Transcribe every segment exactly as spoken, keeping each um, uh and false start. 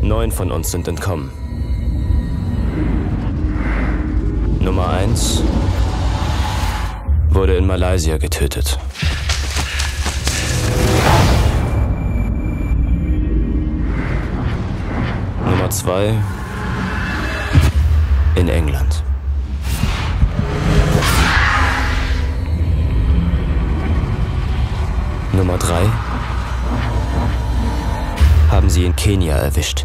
Neun von uns sind entkommen. Nummer eins wurde in Malaysia getötet. Nummer zwei in England. Nummer drei haben sie in Kenia erwischt.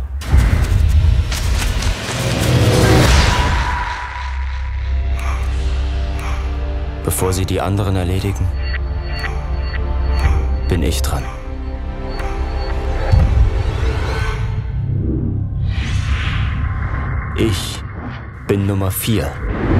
Bevor sie die anderen erledigen, bin ich dran. Ich bin Nummer vier.